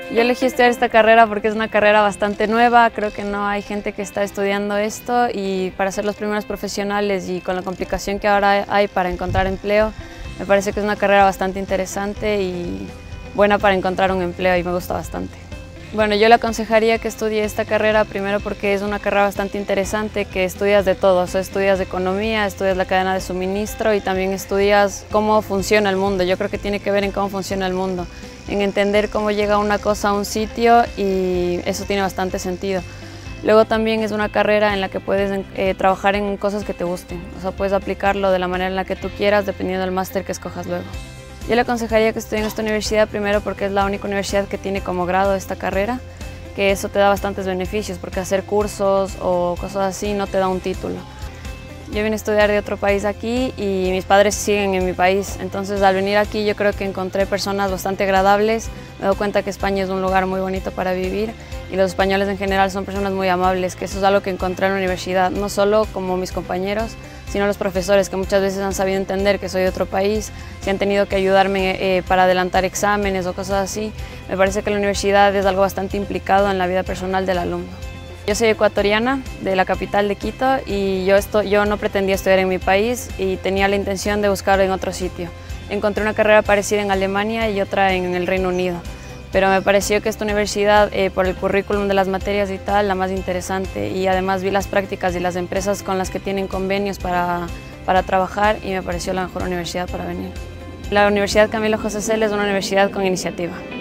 Yo elegí estudiar esta carrera porque es una carrera bastante nueva, creo que no hay gente que está estudiando esto y para ser los primeros profesionales y con la complicación que ahora hay para encontrar empleo, me parece que es una carrera bastante interesante y buena para encontrar un empleo y me gusta bastante. Bueno, yo le aconsejaría que estudie esta carrera primero porque es una carrera bastante interesante, que estudias de todo, o sea, estudias de economía, estudias la cadena de suministro y también estudias cómo funciona el mundo. Yo creo que tiene que ver en cómo funciona el mundo, en entender cómo llega una cosa a un sitio y eso tiene bastante sentido. Luego también es una carrera en la que puedes trabajar en cosas que te gusten, o sea, puedes aplicarlo de la manera en la que tú quieras dependiendo del máster que escojas luego. Yo le aconsejaría que estudie en esta universidad primero porque es la única universidad que tiene como grado esta carrera, que eso te da bastantes beneficios porque hacer cursos o cosas así no te da un título. Yo vine a estudiar de otro país aquí y mis padres siguen en mi país, entonces al venir aquí yo creo que encontré personas bastante agradables, me doy cuenta que España es un lugar muy bonito para vivir y los españoles en general son personas muy amables, que eso es algo que encontré en la universidad, no solo como mis compañeros, sino los profesores que muchas veces han sabido entender que soy de otro país, si han tenido que ayudarme para adelantar exámenes o cosas así. Me parece que la universidad es algo bastante implicado en la vida personal del alumno. Yo soy ecuatoriana, de la capital de Quito, y yo no pretendía estudiar en mi país y tenía la intención de buscar en otro sitio. Encontré una carrera parecida en Alemania y otra en el Reino Unido, pero me pareció que esta universidad, por el currículum de las materias y tal, la más interesante, y además vi las prácticas y las empresas con las que tienen convenios para trabajar y me pareció la mejor universidad para venir. La Universidad Camilo José Cela es una universidad con iniciativa.